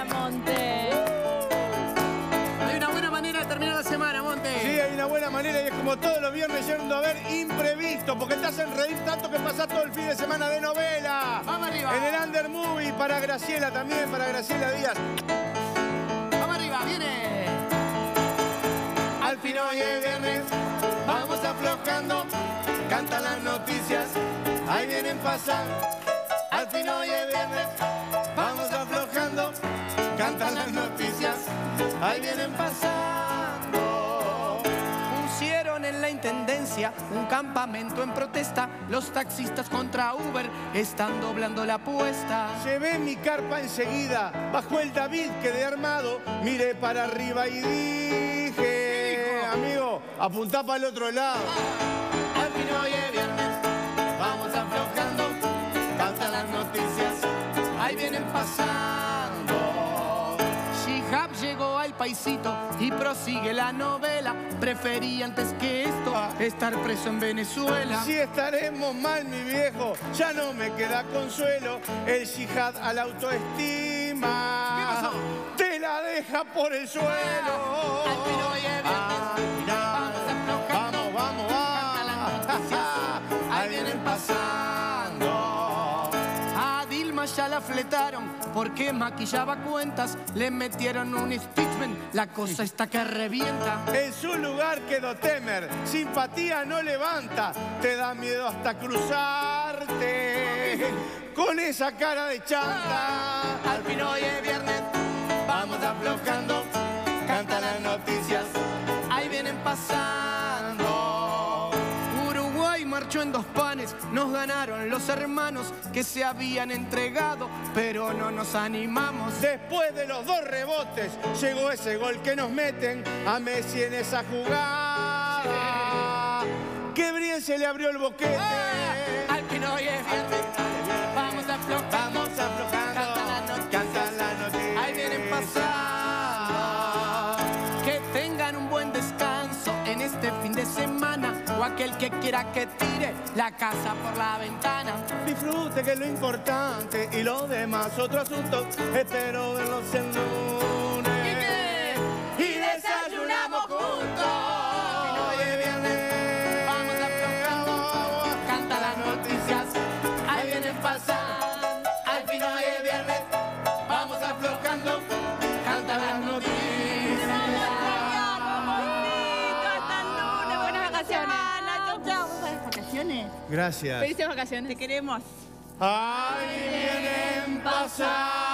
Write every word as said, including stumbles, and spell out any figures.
Monte. Hay una buena manera de terminar la semana, Monte. Sí, hay una buena manera y es como todos los viernes yendo a ver imprevisto, porque te hacen reír tanto que pasás todo el fin de semana de novela. Vamos arriba. En el Under Movie para Graciela también, para Graciela Díaz. Vamos arriba, viene. Al fin hoy es viernes, vamos aflojando, cantan las noticias, ahí vienen pasando. Al fin hoy es viernes, vamos aflojando, cantan las noticias, ahí vienen pasando. Pusieron en la intendencia un campamento en protesta. Los taxistas contra Uber están doblando la apuesta. Llevé mi carpa enseguida, bajo el David quedé armado, miré para arriba y dije, amigo, apuntá para el otro lado. Al fin hoy es viernes, vamos aflojando, cantan las noticias, ahí vienen pasando. Shihab llegó al paisito y prosigue la novela. Preferí antes que esto estar preso en Venezuela. Si estaremos mal, mi viejo, ya no me queda consuelo. El yihad a la autoestima. ¿Qué pasó? Te la deja por el suelo. Al fin hoy es viernes, vamos aflojando, vamos, vamos, vamos. cantan las noticias, ahí vienen pasando. A Dilma ya la fletaron porque maquillaba cuentas. Le metieron un impeachment, la cosa está que revienta. En su lugar quedó Temer, simpatía no levanta, te da miedo hasta cruzarte con esa cara de chanta. Al fin hoy es viernes, Vamos aflojando, cantan las noticias, ahí vienen pasando. Uruguay marchó en dos panes, nos ganaron los hermanos que se habían entregado, pero no nos animamos. después de los dos rebotes llegó ese gol que nos meten a Messi en esa jugada. Qué bien se le abrió el boquete. Ah, al fin hoy es viernes, vamos aflojando, Vamos aflojando, cantan las noticias, cantan las noticias, ahí vienen pasando. Que tengan un buen descanso en este fin de semana, o aquel que quiera que tire la casa por la ventana. Disfrute que es lo importante y lo demás otro asunto. Espero verlos el lunes. ¿Y qué? Y desayunamos juntos. Hoy es viernes. Vamos aflojando, cantan las noticias, ahí vienen pasando. Al fin hoy es viernes. Vamos aflojando. Cantan las noticias. Hasta el lunes, buenas vacaciones. Chau, chau. ¿Buenas vacaciones? Gracias. Felices vacaciones. Te queremos. Ahí vienen pasando.